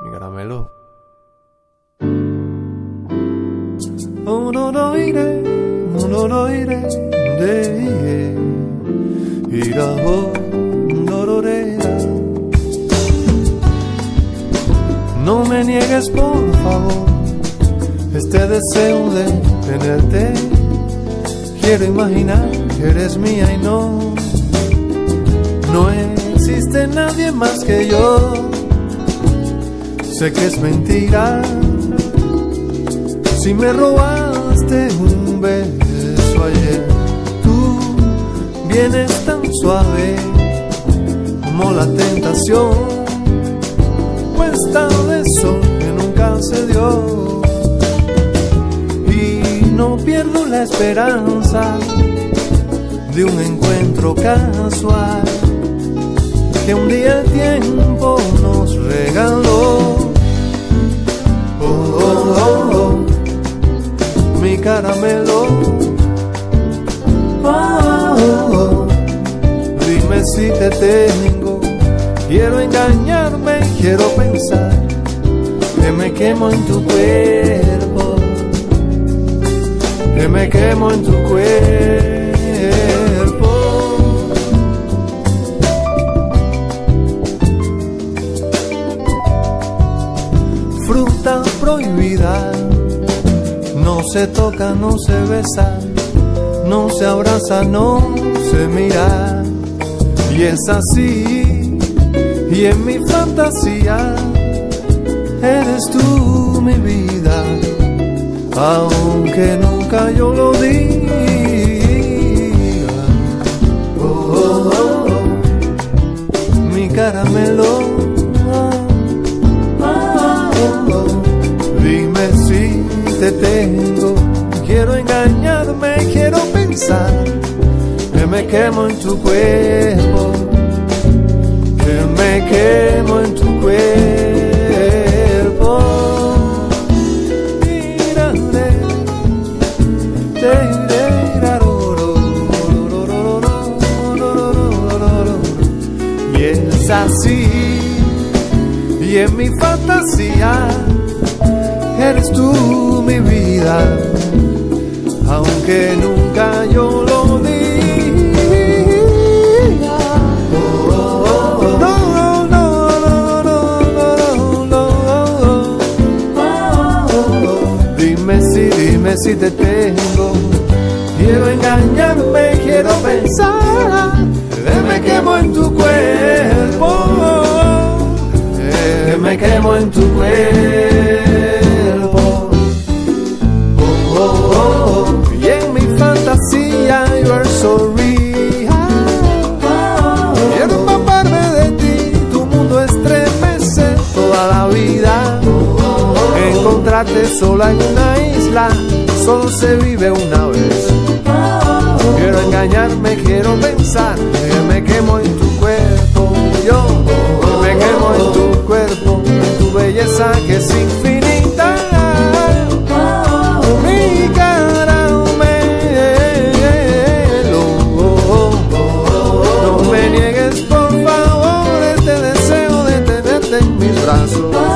mi caramelo. No me niegues por favor este deseo de tenerte. Quiero imaginar que eres mía y no existe nadie más que yo. Sé que es mentira si me robaste un beso ayer. Tú vienes tan suave como la tentación, puesta de sol que nunca se dio. Y no pierdo la esperanza de un encuentro casual que un día el tiempo nos regaló. Oh, oh, oh, oh, mi caramelo. Oh, oh, oh, dime si te tengo. Quiero engañarme, quiero pensar que me quemo en tu cuerpo, que me quemo en tu cuerpo. Fruta prohibida, no se toca, no se besa, no se abraza, no se mira. Y es así, y en mi fantasía eres tú mi vida, aunque nunca yo lo diga. Oh, oh, oh, oh, mi caramelo. Dime si te tengo, quiero engañarme, quiero pensar que me quemo en tu cuerpo, que me quemo en tu cuerpo. Y es así, y en mi fantasía eres tú mi vida, aunque nunca yo lo diga. Oh, oh, oh, no, no, no, no, no, no, no. Dime si te tengo. Quiero engañarme, quiero pensar que me quemo en tu cuerpo, que me quemo en tu cuerpo. Y en mi fantasía you are so real. Quiero empaparme de ti, tu mundo estremece toda la vida. Encontrarte sola en una isla, solo se vive una vez. Quiero engañarme, quiero pensar que me quemo en tu cuerpo. Yo me quemo en tu cuerpo, en tu belleza que es infinita. Mi caramelo, no me niegues por favor este deseo de tenerte en mis brazos.